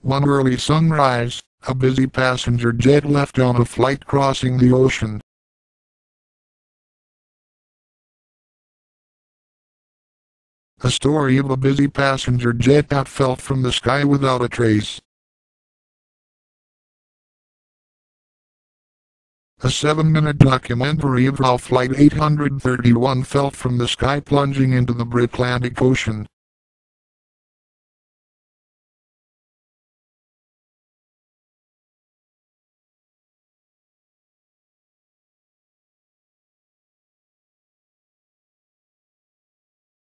One early sunrise, a busy passenger jet left on a flight crossing the ocean. A story of a busy passenger jet that fell from the sky without a trace. A 7-minute documentary of how Flight 831 fell from the sky plunging into the Atlantic Ocean.